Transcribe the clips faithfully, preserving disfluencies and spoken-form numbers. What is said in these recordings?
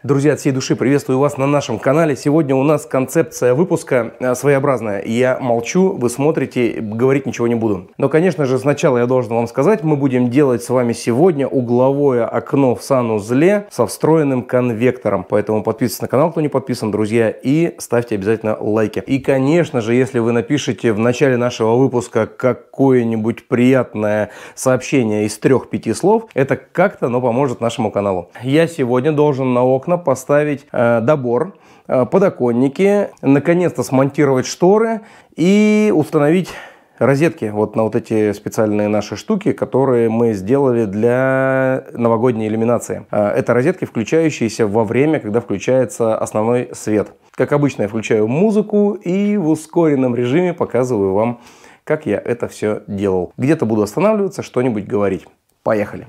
Друзья, от всей души приветствую вас на нашем канале. Сегодня у нас концепция выпуска своеобразная. Я молчу, вы смотрите, говорить ничего не буду. Но, конечно же, сначала я должен вам сказать, мы будем делать с вами сегодня угловое окно в санузле со встроенным конвектором. Поэтому подписывайтесь на канал, кто не подписан, друзья, и ставьте обязательно лайки. И, конечно же, если вы напишите в начале нашего выпуска какое-нибудь приятное сообщение из трех-пяти слов, это как-то, но поможет нашему каналу. Я сегодня должен на окна поставить э, добор, э, подоконники, наконец-то смонтировать шторы и установить розетки вот на вот эти специальные наши штуки, которые мы сделали для новогодней иллюминации. Э, это розетки, включающиеся во время, когда включается основной свет. Как обычно, я включаю музыку и в ускоренном режиме показываю вам, как я это все делал. Где-то буду останавливаться, что-нибудь говорить. Поехали!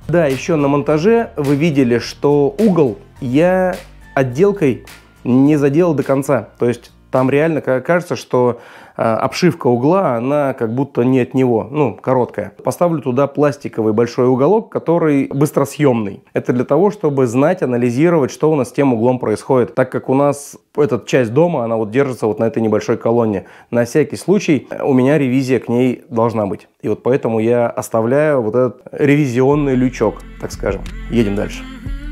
Да, еще на монтаже вы видели, что угол я отделкой не заделал до конца. То есть там реально кажется, что э, обшивка угла, она как будто не от него, ну, короткая. Поставлю туда пластиковый большой уголок, который быстросъемный. Это для того, чтобы знать, анализировать, что у нас с тем углом происходит. Так как у нас эта часть дома, она вот держится вот на этой небольшой колонне. На всякий случай у меня ревизия к ней должна быть. И вот поэтому я оставляю вот этот ревизионный лючок, так скажем. Едем дальше.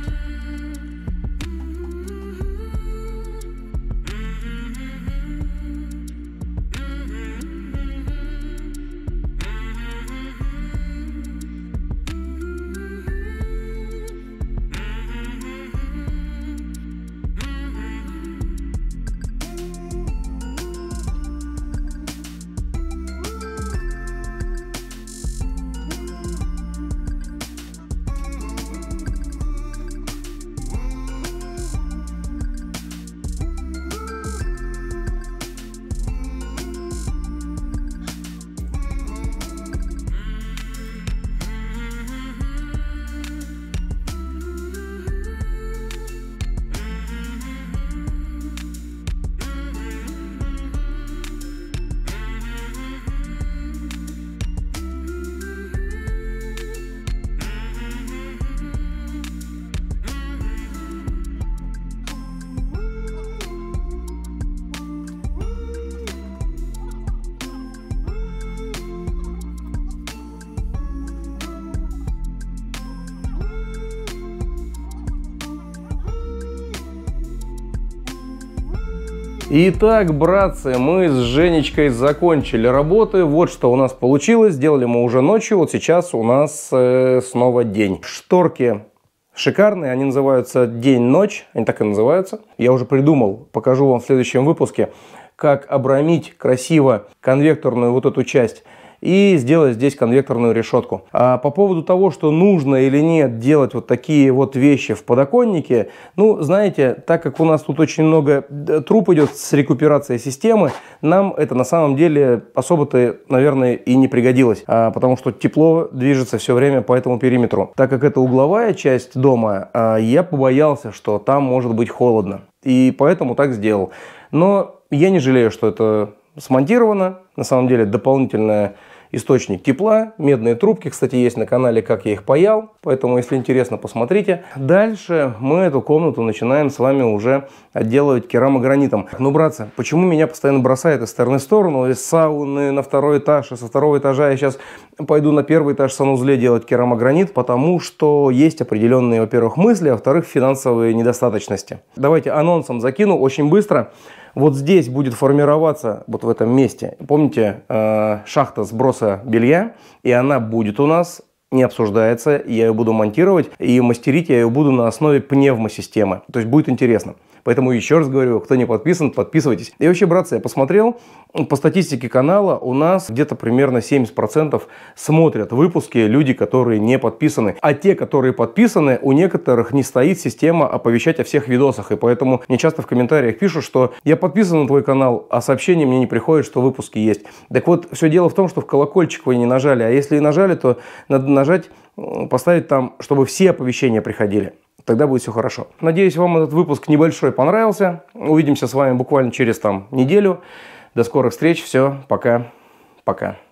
Итак, братцы, мы с Женечкой закончили работы. Вот что у нас получилось. Сделали мы уже ночью. Вот сейчас у нас э, снова день. Шторки шикарные. Они называются день-ночь. Они так и называются. Я уже придумал. Покажу вам в следующем выпуске, как обрамить красиво конвекторную вот эту часть и сделать здесь конвекторную решетку. А по поводу того, что нужно или нет делать вот такие вот вещи в подоконнике, ну, знаете, так как у нас тут очень много труб идет с рекуперацией системы, нам это на самом деле особо-то, наверное, и не пригодилось, а, потому что тепло движется все время по этому периметру. Так как это угловая часть дома, а, я побоялся, что там может быть холодно, и поэтому так сделал. Но я не жалею, что это смонтировано. На самом деле дополнительный источник тепла. Медные трубки, кстати, есть на канале, как я их паял. Поэтому, если интересно, посмотрите. Дальше мы эту комнату начинаем с вами уже отделывать керамогранитом. Ну, братцы, почему меня постоянно бросает из стороны в сторону? Из сауны на второй этаж, и со второго этажа я сейчас пойду на первый этаж в санузле делать керамогранит, потому что есть определенные, во-первых, мысли, а во-вторых, финансовые недостаточности. Давайте анонсом закину очень быстро. Вот здесь будет формироваться, вот в этом месте, помните, э, шахта сброса белья, и она будет у нас, не обсуждается, я ее буду монтировать, и мастерить я ее буду на основе пневмосистемы, то есть будет интересно. Поэтому еще раз говорю, кто не подписан, подписывайтесь. И вообще, братцы, я посмотрел, по статистике канала у нас где-то примерно семьдесят процентов смотрят выпуски люди, которые не подписаны. А те, которые подписаны, у некоторых не стоит система оповещать о всех видосах. И поэтому мне часто в комментариях пишут, что я подписан на твой канал, а сообщения мне не приходят, что выпуски есть. Так вот, все дело в том, что в колокольчик вы не нажали. А если и нажали, то надо нажать, поставить там, чтобы все оповещения приходили. Тогда будет все хорошо. Надеюсь, вам этот выпуск небольшой понравился. Увидимся с вами буквально через там неделю. До скорых встреч. Все. Пока. Пока.